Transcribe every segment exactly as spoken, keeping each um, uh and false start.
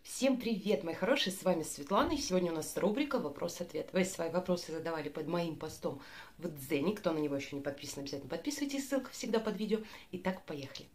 Всем привет, мои хорошие, с вами Светлана, и сегодня у нас рубрика «Вопрос-ответ». Вы свои вопросы задавали под моим постом в Дзене, кто на него еще не подписан, обязательно подписывайтесь, ссылка всегда под видео. Итак, поехали.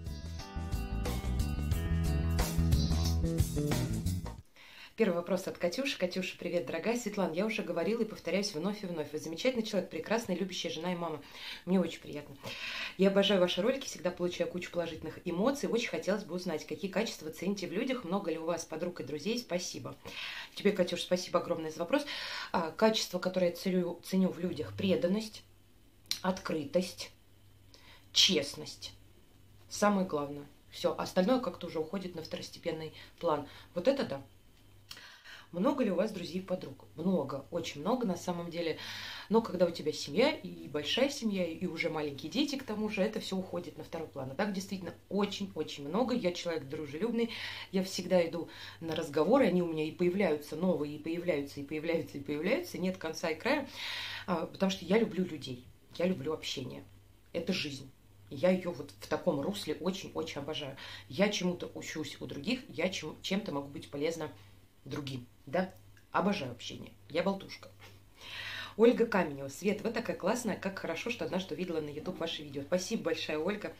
Первый вопрос от Катюши. Катюша, привет, дорогая. Светлана, я уже говорила и повторяюсь вновь и вновь. Вы замечательный человек, прекрасная, любящая жена и мама. Мне очень приятно. Я обожаю ваши ролики, всегда получаю кучу положительных эмоций. Очень хотелось бы узнать, какие качества цените в людях, много ли у вас подруг и друзей. Спасибо. Тебе, Катюша, спасибо огромное за вопрос. А, качество, которое я ценю, ценю в людях: преданность, открытость, честность. Самое главное. Все, остальное как-то уже уходит на второстепенный план. Вот это да. Много ли у вас друзей и подруг? Много, очень много на самом деле. Но когда у тебя семья, и большая семья, и уже маленькие дети, к тому же, это все уходит на второй план. А так действительно очень-очень много. Я человек дружелюбный, я всегда иду на разговоры, они у меня и появляются новые, и появляются, и появляются, и появляются. Нет конца и края, потому что я люблю людей, я люблю общение. Это жизнь. Я ее вот в таком русле очень-очень обожаю. Я чему-то учусь у других, я чем-то могу быть полезна другим, да? Обожаю общение. Я болтушка. Ольга Каменева. Свет, вы такая классная, как хорошо, что однажды увидела на YouTube ваши видео. Спасибо большое, Ольга.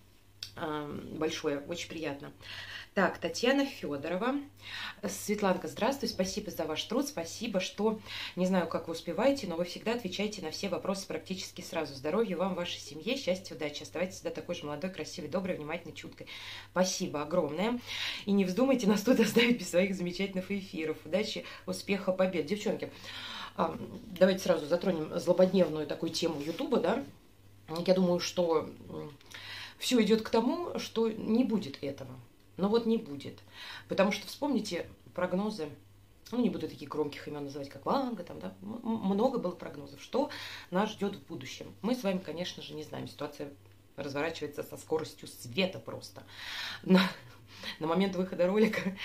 Большое, очень приятно. Так, Татьяна Федорова. Светланка, здравствуй, спасибо за ваш труд, спасибо, что, не знаю, как вы успеваете, но вы всегда отвечаете на все вопросы практически сразу. Здоровья вам, вашей семье, счастья, удачи. Оставайтесь всегда такой же молодой, красивой, доброй, внимательной, чуткой. Спасибо огромное. И не вздумайте нас тут оставить без своих замечательных эфиров. Удачи, успеха, побед. Девчонки, давайте сразу затронем злободневную такую тему Ютуба, да. Я думаю, что все идет к тому, что не будет этого. Но вот не будет. Потому что вспомните прогнозы, ну не буду таких громких имен называть, как Ванга, там, да, много было прогнозов, что нас ждет в будущем. Мы с вами, конечно же, не знаем. Ситуация разворачивается со скоростью света просто. На, на момент выхода ролика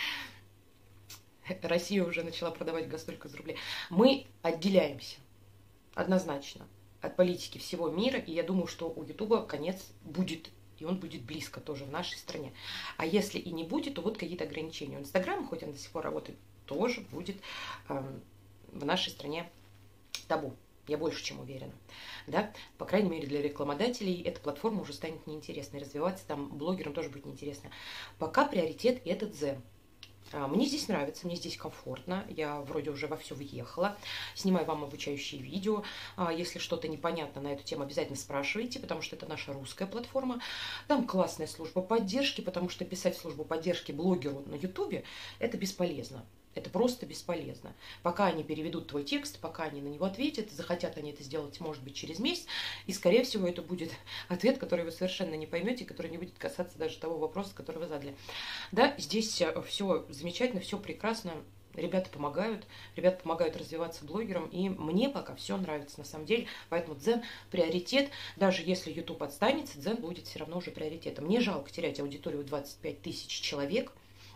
Россия уже начала продавать газ только за рубли. Мы отделяемся однозначно от политики всего мира, и я думаю, что у Ютуба конец будет. И он будет близко тоже в нашей стране. А если и не будет, то вот какие-то ограничения. У Инстаграма, хоть он до сих пор работает, тоже будет э, в нашей стране табу. Я больше чем уверена. Да? По крайней мере, для рекламодателей эта платформа уже станет неинтересной. Развиваться там блогерам тоже будет неинтересно. Пока приоритет этот Дзен. Мне здесь нравится, мне здесь комфортно, я вроде уже во все въехала, снимаю вам обучающие видео, если что-то непонятно на эту тему, обязательно спрашивайте, потому что это наша русская платформа, там классная служба поддержки, потому что писать службу поддержки блогеру на ютубе – это бесполезно. Это просто бесполезно. Пока они переведут твой текст, пока они на него ответят, захотят они это сделать, может быть, через месяц, и, скорее всего, это будет ответ, который вы совершенно не поймете, который не будет касаться даже того вопроса, который вы задали. Да, здесь все замечательно, все прекрасно. Ребята помогают, ребята помогают развиваться блогерам, и мне пока все нравится на самом деле, поэтому Дзен приоритет, даже если YouTube отстанется, Дзен будет все равно уже приоритетом. Мне жалко терять аудиторию в двадцать пять тысяч человек,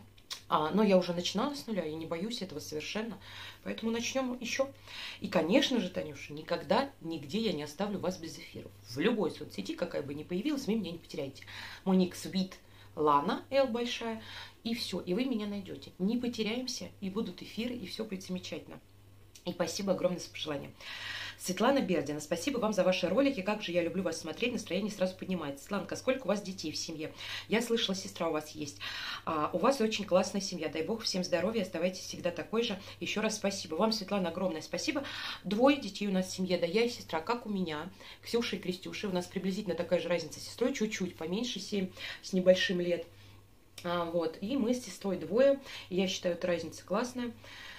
А, но я уже начинала с нуля, и не боюсь этого совершенно. Поэтому начнем еще. И, конечно же, Танюша, никогда, нигде я не оставлю вас без эфиров. В любой соцсети, какая бы ни появилась, вы меня не потеряете. Мой ник Свит Лана, Л большая, и все. И вы меня найдете. Не потеряемся, и будут эфиры, и все будет замечательно. И спасибо огромное за пожелание. Светлана Бердина, спасибо вам за ваши ролики. Как же я люблю вас смотреть, настроение сразу поднимается. Светланка, сколько у вас детей в семье? Я слышала, сестра у вас есть. А, у вас очень классная семья. Дай бог всем здоровья, оставайтесь всегда такой же. Еще раз спасибо. Вам, Светлана, огромное спасибо. Двое детей у нас в семье, да, я и сестра, как у меня. Ксюша и Крестюша. У нас приблизительно такая же разница с сестрой, чуть-чуть поменьше, семь с небольшим лет. А, вот. И мы с сестрой двое. Я считаю, эта разница классная.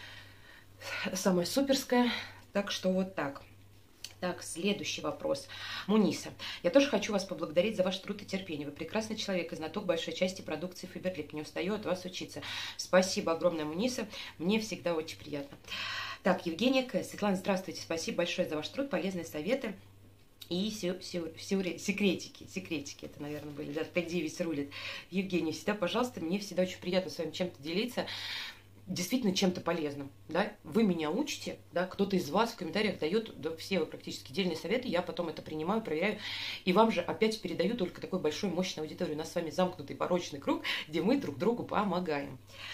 Самая суперская. Так что вот так. Так, следующий вопрос. Муниса. Я тоже хочу вас поблагодарить за ваш труд и терпение. Вы прекрасный человек и знаток большой части продукции Фаберлик. Не устаю от вас учиться. Спасибо огромное, Муниса. Мне всегда очень приятно. Так, Евгения К. Светлана, здравствуйте. Спасибо большое за ваш труд, полезные советы и сю, сю, сю, секретики. Секретики, это, наверное, были. Да, пять девять рулит. Евгения, всегда, пожалуйста, мне всегда очень приятно с вами чем-то делиться. Действительно чем-то полезным, да, вы меня учите, да, кто-то из вас в комментариях дает, да, все вы практически дельные советы, я потом это принимаю, проверяю, и вам же опять передаю только такой большой, мощной аудитории. У нас с вами замкнутый порочный круг, где мы друг другу помогаем.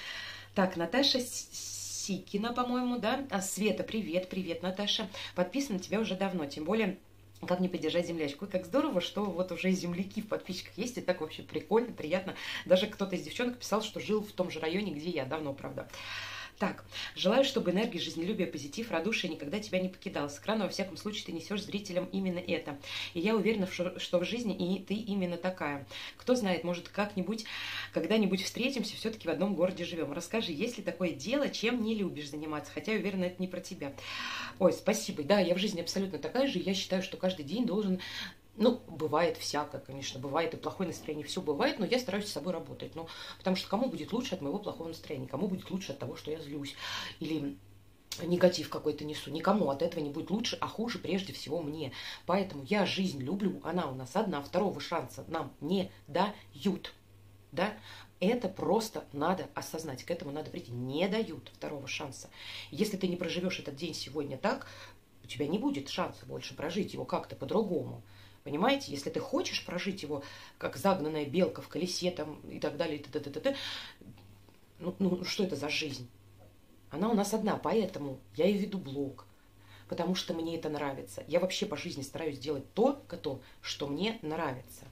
Так, Наташа Сикина, по-моему, да? А, Света, привет, привет, Наташа. Подписана на тебя уже давно, тем более... Как не поддержать землячку? Как здорово, что вот уже земляки в подписчиках есть, и так вообще прикольно, приятно. Даже кто-то из девчонок писал, что жил в том же районе, где я, давно, правда. Так, желаю, чтобы энергия, жизнелюбие, позитив, радушие никогда тебя не покидал. С экрана, во всяком случае, ты несешь зрителям именно это. И я уверена, что в жизни и ты именно такая. Кто знает, может, как-нибудь, когда-нибудь встретимся, все-таки в одном городе живем. Расскажи, есть ли такое дело, чем не любишь заниматься? Хотя, уверена, это не про тебя. Ой, спасибо. Да, я в жизни абсолютно такая же. Я считаю, что каждый день должен... Ну, бывает всякое, конечно, бывает и плохое настроение, все бывает, но я стараюсь с собой работать. Ну, потому что кому будет лучше от моего плохого настроения, кому будет лучше от того, что я злюсь, или негатив какой-то несу. Никому от этого не будет лучше, а хуже прежде всего мне. Поэтому я жизнь люблю, она у нас одна, второго шанса нам не дают, да. Это просто надо осознать, к этому надо прийти. Не дают второго шанса. Если ты не проживешь этот день сегодня так, у тебя не будет шанса больше прожить его как-то по-другому. Понимаете, если ты хочешь прожить его, как загнанная белка в колесе там, и так далее, и т -т -т -т -т, ну, ну что это за жизнь? Она у нас одна, поэтому я и веду блог, потому что мне это нравится. Я вообще по жизни стараюсь делать то, что мне нравится.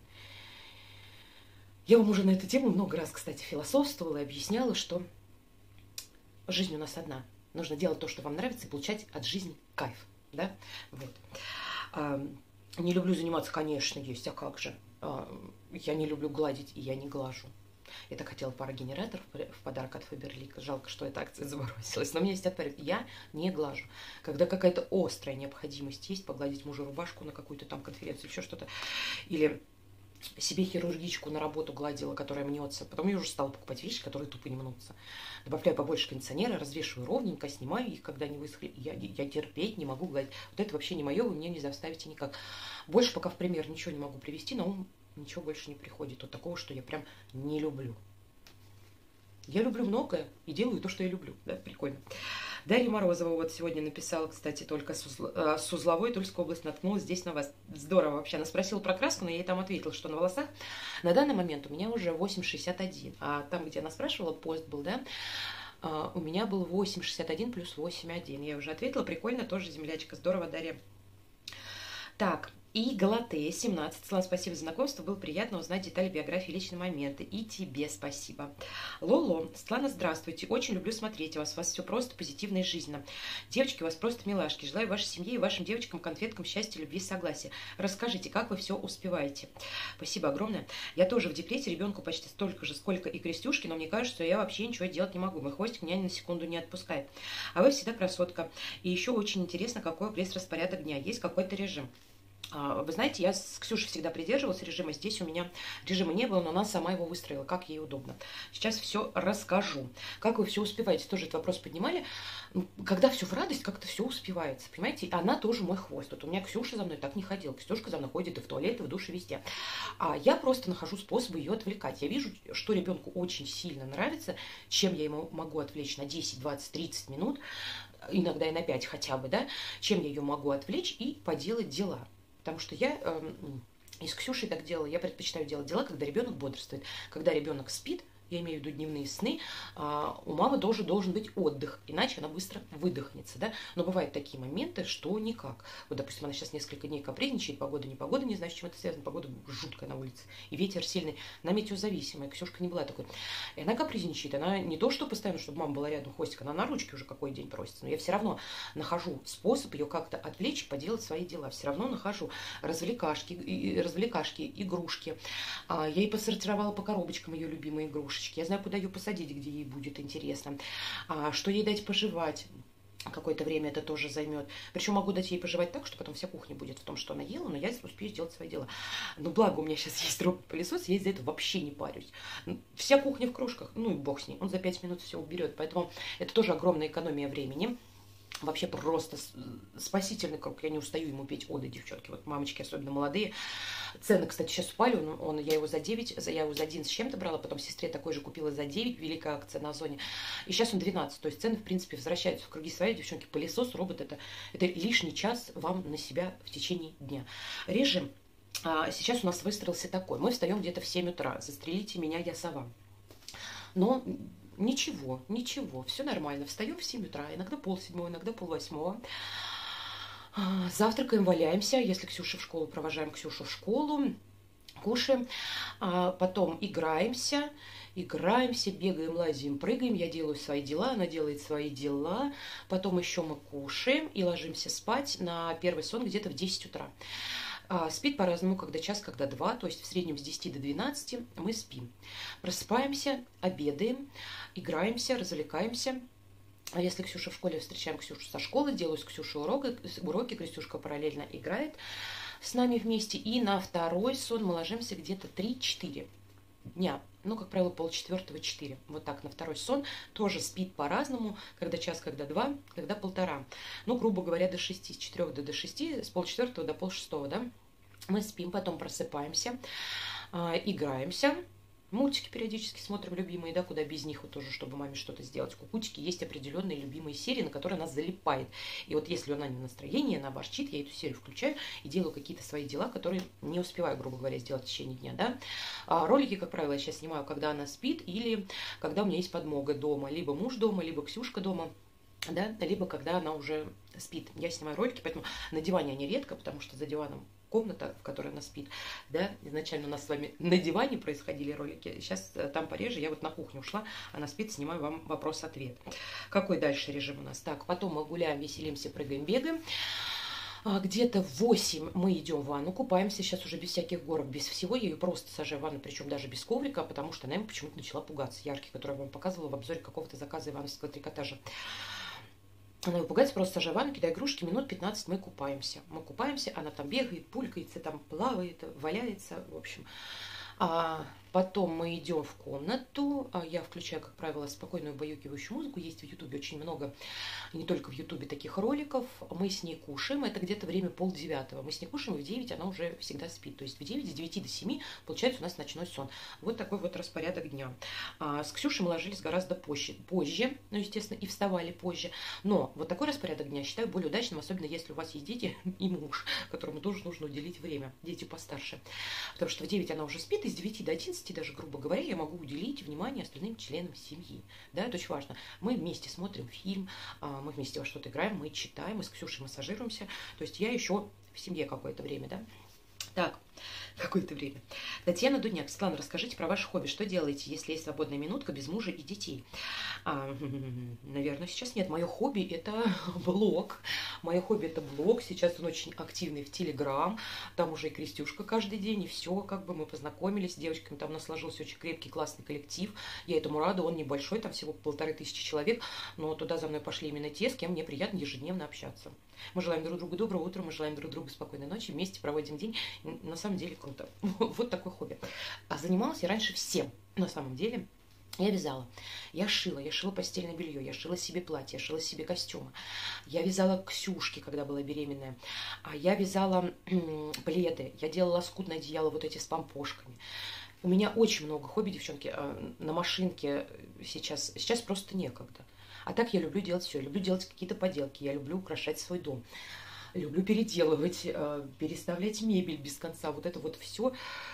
Я вам уже на эту тему много раз, кстати, философствовала и объясняла, что жизнь у нас одна. Нужно делать то, что вам нравится, и получать от жизни кайф. Да? Вот. Не люблю заниматься, конечно, есть, а как же. Я не люблю гладить, и я не глажу. Я так хотела парогенератор в подарок от Фаберлик. Жалко, что эта акция забросилась. Но у меня есть ответ. Я не глажу. Когда какая-то острая необходимость есть, погладить мужу рубашку на какую-то там конференцию, еще что-то. Или себе хирургичку на работу гладила, которая мнется. Потом я уже стала покупать вещи, которые тупо не мнутся. Добавляю побольше кондиционера, развешиваю ровненько, снимаю их, когда они высохли. Я, я терпеть не могу гладить. Вот это вообще не мое, вы мне не заставите никак. Больше пока в пример ничего не могу привести, но ум ничего больше не приходит. Вот такого, что я прям не люблю. Я люблю многое и делаю то, что я люблю. Да, прикольно. Дарья Морозова вот сегодня написала, кстати, только с, Узл... с Узловой, Тульской области, наткнулась здесь на вас. Здорово вообще. Она спросила про краску, но я ей там ответила, что на волосах на данный момент у меня уже восемь шестьдесят один. А там, где она спрашивала, пост был, да, у меня был восемь шестьдесят один плюс восемь один. Я уже ответила. Прикольно, тоже землячка. Здорово, Дарья. Так. И Галатея, семнадцать. Слава, спасибо за знакомство. Было приятно узнать детали биографии, личные моменты. И тебе спасибо. Лоло, Светлана, здравствуйте. Очень люблю смотреть вас. У вас все просто позитивно и жизненно. Девочки, у вас просто милашки. Желаю вашей семье и вашим девочкам, конфеткам счастья, любви, согласия. Расскажите, как вы все успеваете. Спасибо огромное. Я тоже в декрете, ребенку почти столько же, сколько и Крестюшки, но мне кажется, что я вообще ничего делать не могу. Мой хвостик меня ни на секунду не отпускает. А вы всегда красотка. И еще очень интересно, какой есть распорядок дня. Есть какой-то режим. Вы знаете, я с Ксюшей всегда придерживалась режима. Здесь у меня режима не было, но она сама его выстроила, как ей удобно. Сейчас все расскажу. Как вы все успеваете? Тоже этот вопрос поднимали. Когда все в радость, как-то все успевается. Понимаете? Она тоже мой хвост. Вот у меня Ксюша за мной так не ходила. Ксюшка за мной ходит и в туалет, и в душ, и везде. А я просто нахожу способы ее отвлекать. Я вижу, что ребенку очень сильно нравится, чем я ему могу отвлечь на десять, двадцать, тридцать минут, иногда и на пять хотя бы, да, чем я ее могу отвлечь и поделать дела. Потому что я э, и с Ксюшей так делала, я предпочитаю делать дела, когда ребенок бодрствует. Когда ребенок спит, я имею в виду дневные сны, а у мамы тоже должен быть отдых, иначе она быстро выдохнется, да. Но бывают такие моменты, что никак. Вот, допустим, она сейчас несколько дней капризничает, погода, не погода, не знаю, с чем это связано, погода жуткая на улице, и ветер сильный, она метеозависимая, Ксюшка не была такой. И она капризничает, она не то, что постоянно, чтобы мама была рядом, хвостик, она на ручке уже какой день просится, но я все равно нахожу способ ее как-то отвлечь, поделать свои дела, все равно нахожу развлекашки, развлекашки, игрушки. Я ей посортировала по коробочкам ее любимые игрушки. Я знаю, куда ее посадить, где ей будет интересно. А, что ей дать пожевать. Какое-то время это тоже займет. Причем могу дать ей пожевать так, что потом вся кухня будет в том, что она ела, но я успею сделать свои дела. Но благо у меня сейчас есть робот-пылесос, я из-за этого вообще не парюсь. Вся кухня в кружках, ну и бог с ней. Он за пять минут все уберет. Поэтому это тоже огромная экономия времени. Вообще просто спасительный круг. Я не устаю ему петь оды, девчонки. Вот мамочки, особенно молодые. Цены, кстати, сейчас упали. Он, он, я его за девять, я его за один с чем-то брала, потом сестре такой же купила за девять, великая акция на Озоне. И сейчас он двенадцать. То есть цены, в принципе, возвращаются в круги свои, девчонки. Пылесос, робот, это, это лишний час вам на себя в течение дня. Режим а, сейчас у нас выстроился такой. Мы встаем где-то в семь утра. Застрелите меня, я сова. Но Ничего, ничего, все нормально. Встаем в семь утра, иногда полседьмого, иногда полвосьмого. Завтракаем, валяемся. Если Ксюшу в школу, провожаем Ксюшу в школу, кушаем. Потом играемся, играемся, бегаем, лазим, прыгаем. Я делаю свои дела, она делает свои дела. Потом еще мы кушаем и ложимся спать на первый сон где-то в десять утра. Спит по-разному, когда час, когда два, то есть в среднем с десяти до двенадцати мы спим. Просыпаемся, обедаем, играемся, развлекаемся. А если Ксюша в школе, встречаем Ксюшу со школы, делаю с Ксюшей уроки, уроки, Крестюшка параллельно играет с нами вместе. И на второй сон мы ложимся где-то три-четыре дня. Ну, как правило, полчетвертого, четыре. Вот так, на второй сон. Тоже спит по-разному, когда час, когда два, когда полтора. Ну, грубо говоря, до шести, с четырех до, до шести, с полчетвертого до полшестого, да. Мы спим, потом просыпаемся, э, играемся. Мультики периодически смотрим любимые, да, куда без них вот тоже, чтобы маме что-то сделать. У Кукутики есть определенные любимые серии, на которые она залипает. И вот если она не в настроении, она ворчит, я эту серию включаю и делаю какие-то свои дела, которые не успеваю, грубо говоря, сделать в течение дня, да. А ролики, как правило, я сейчас снимаю, когда она спит или когда у меня есть подмога дома. Либо муж дома, либо Ксюшка дома, да, либо когда она уже спит. Я снимаю ролики, поэтому на диване они редко, потому что за диваном комната, в которой она спит, да, изначально у нас с вами на диване происходили ролики, сейчас там пореже, я вот на кухню ушла, она спит, снимаю вам вопрос-ответ. Какой дальше режим у нас? Так, потом мы гуляем, веселимся, прыгаем, бегаем. Где-то в восемь мы идем в ванну, купаемся, сейчас уже без всяких горок, без всего, я ее просто сажаю в ванну, причем даже без коврика, потому что она ему почему-то начала пугаться, яркий, который я вам показывала в обзоре какого-то заказа ивановского трикотажа. Она его пугается, просто сажаю в ванну, кидаю игрушки, минут пятнадцать мы купаемся. Мы купаемся, она там бегает, пулькается, там плавает, валяется, в общем. А потом мы идем в комнату, я включаю, как правило, спокойную убаюкивающую музыку, есть в Ютубе очень много, не только в Ютубе, таких роликов, мы с ней кушаем, это где-то время полдевятого, мы с ней кушаем, и в девять она уже всегда спит, то есть в девять, с девяти до семи получается у нас ночной сон. Вот такой вот распорядок дня. А с Ксюшей мы ложились гораздо позже, позже, ну, естественно, и вставали позже, но вот такой распорядок дня считаю более удачным, особенно если у вас есть дети и муж, которому тоже нужно уделить время, дети постарше, потому что в девять она уже спит, и с девяти до одиннадцати, даже, грубо говоря, я могу уделить внимание остальным членам семьи. Да, это очень важно. Мы вместе смотрим фильм, мы вместе во что-то играем, мы читаем, мы с Ксюшей массажируемся. То есть я еще в семье какое-то время, да. Так, какое-то время. Татьяна Дуняк. Светлана, расскажите про ваше хобби. Что делаете, если есть свободная минутка без мужа и детей? А, наверное, сейчас нет. Мое хобби – это блог. Мое хобби – это блог. Сейчас он очень активный в Телеграм. Там уже и Крестюшка каждый день, и все. Как бы мы познакомились с девочками. Там у нас сложился очень крепкий, классный коллектив. Я этому рада. Он небольшой, там всего полторы тысячи человек. Но туда за мной пошли именно те, с кем мне приятно ежедневно общаться. Мы желаем друг другу доброго утра, мы желаем друг другу спокойной ночи. Вместе проводим день. На самом деле круто. Вот такое хобби. А занималась я раньше всем. На самом деле я вязала, я шила, я шила постельное белье, я шила себе платье, я шила себе костюмы. Я вязала Ксюшки, когда была беременная. А я вязала пледы, я делала лоскутное одеяло вот эти с помпошками. У меня очень много хобби, девчонки. На машинке сейчас, сейчас просто некогда. А так я люблю делать все. Я люблю делать какие-то поделки, я люблю украшать свой дом. Люблю переделывать, переставлять мебель без конца. Вот это вот все,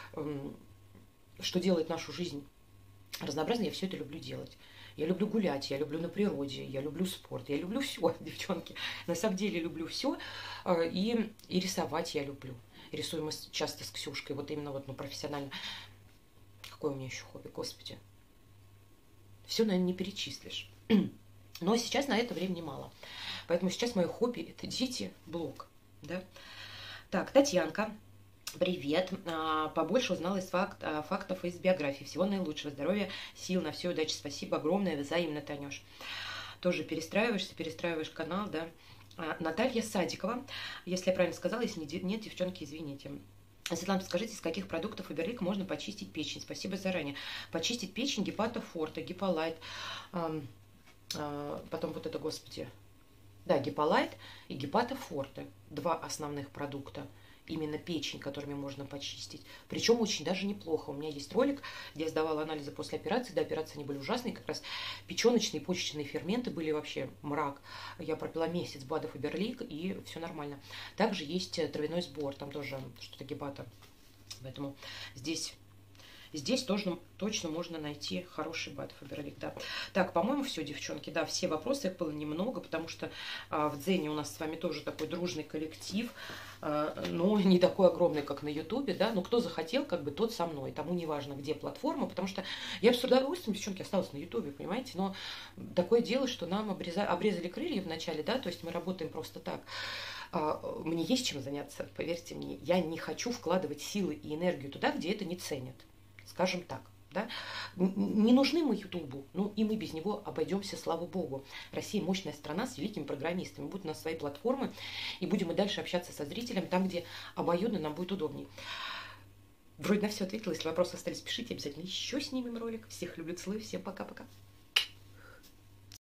что делает нашу жизнь разнообразной, я все это люблю делать. Я люблю гулять, я люблю на природе, я люблю спорт, я люблю все, девчонки. На самом деле люблю все. И, и рисовать я люблю. Рисуем мы часто с Ксюшкой, вот именно вот, ну, профессионально. Какое у меня еще хобби, господи. Все, наверное, не перечислишь. Но сейчас на это времени мало. Поэтому сейчас мое хобби – это дети, блог. Да? Так, Татьянка, привет. Побольше узнала из факт, фактов из биографии. Всего наилучшего, здоровья, сил на всю удачу. Спасибо огромное, взаимно, Танюш. Тоже перестраиваешься, перестраиваешь канал, да. Наталья Садикова, если я правильно сказала, если нет, девчонки, извините. Светлана, скажите, из каких продуктов Фаберлик можно почистить печень? Спасибо заранее. Почистить печень Гепата Форте, Гиполайт, эм, э, потом вот это, господи, да, Гиполайт и Гепата Форте. Два основных продукта, именно печень, которыми можно почистить. Причем очень даже неплохо. У меня есть ролик, где я сдавала анализы после операции. До операции они были ужасные. Как раз печеночные, почечные ферменты были вообще мрак. Я пропила месяц БАДа Фаберлик, и все нормально. Также есть травяной сбор. Там тоже что-то Гепата. Поэтому здесь здесь тоже точно можно найти хороший бат Фаберлик, да. Так, по-моему, все, девчонки, да, все вопросы, их было немного, потому что а, в Дзене у нас с вами тоже такой дружный коллектив, а, но не такой огромный, как на Ютубе, да, но кто захотел, как бы тот со мной, тому не важно, где платформа, потому что я бы с удовольствием, девчонки, осталась на Ютубе, понимаете, но такое дело, что нам обрезали, обрезали крылья вначале, да, то есть мы работаем просто так. Мне есть чем заняться, поверьте мне. Я не хочу вкладывать силы и энергию туда, где это не ценят. Скажем так. Да? Не нужны мы Ютубу, ну и мы без него обойдемся, слава богу. Россия мощная страна с великими программистами. Будут у нас свои платформы, и будем и дальше общаться со зрителем там, где обоюдно нам будет удобнее. Вроде на все ответила. Если вопросы остались, пишите обязательно. Еще снимем ролик. Всех люблю, целую. Всем пока-пока.